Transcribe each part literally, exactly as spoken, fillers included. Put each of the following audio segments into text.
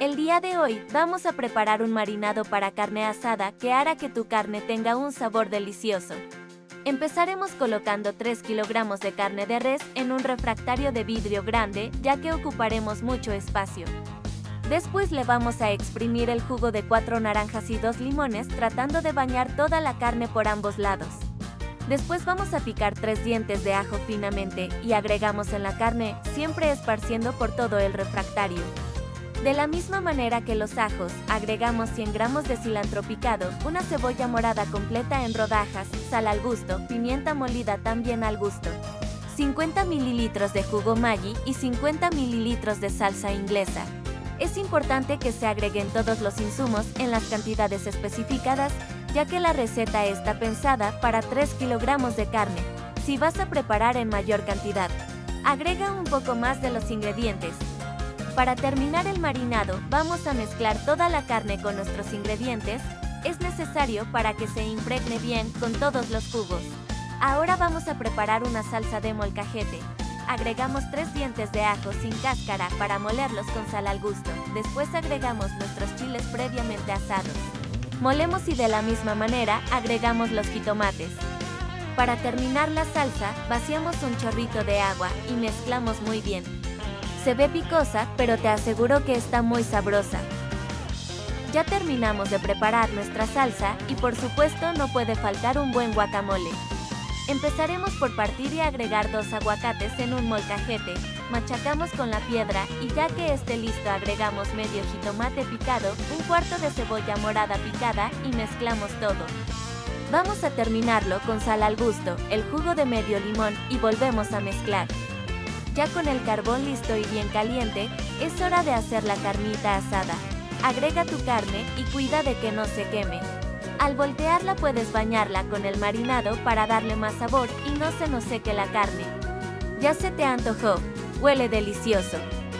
El día de hoy vamos a preparar un marinado para carne asada que hará que tu carne tenga un sabor delicioso. Empezaremos colocando tres kilogramos de carne de res en un refractario de vidrio grande, ya que ocuparemos mucho espacio. Después le vamos a exprimir el jugo de cuatro naranjas y dos limones, tratando de bañar toda la carne por ambos lados. Después vamos a picar tres dientes de ajo finamente y agregamos en la carne, siempre esparciendo por todo el refractario. De la misma manera que los ajos, agregamos cien gramos de cilantro picado, una cebolla morada completa en rodajas, sal al gusto, pimienta molida también al gusto, cincuenta mililitros de jugo Maggi y cincuenta mililitros de salsa inglesa. Es importante que se agreguen todos los insumos en las cantidades especificadas, ya que la receta está pensada para tres kilogramos de carne. Si vas a preparar en mayor cantidad, agrega un poco más de los ingredientes. Para terminar el marinado, vamos a mezclar toda la carne con nuestros ingredientes. Es necesario para que se impregne bien con todos los jugos. Ahora vamos a preparar una salsa de molcajete. Agregamos tres dientes de ajo sin cáscara para molerlos con sal al gusto. Después agregamos nuestros chiles previamente asados. Molemos y de la misma manera agregamos los jitomates. Para terminar la salsa, vaciamos un chorrito de agua y mezclamos muy bien. Se ve picosa, pero te aseguro que está muy sabrosa. Ya terminamos de preparar nuestra salsa y por supuesto no puede faltar un buen guacamole. Empezaremos por partir y agregar dos aguacates en un molcajete, machacamos con la piedra y ya que esté listo agregamos medio jitomate picado, un cuarto de cebolla morada picada y mezclamos todo. Vamos a terminarlo con sal al gusto, el jugo de medio limón y volvemos a mezclar. Ya con el carbón listo y bien caliente, es hora de hacer la carnita asada. Agrega tu carne y cuida de que no se queme. Al voltearla puedes bañarla con el marinado para darle más sabor y no se nos seque la carne. Ya se te antojó, huele delicioso.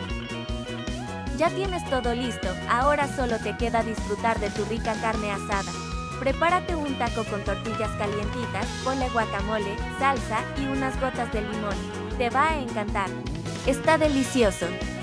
Ya tienes todo listo, ahora solo te queda disfrutar de tu rica carne asada. Prepárate un taco con tortillas calientitas, ponle guacamole, salsa y unas gotas de limón. Te va a encantar. Está delicioso.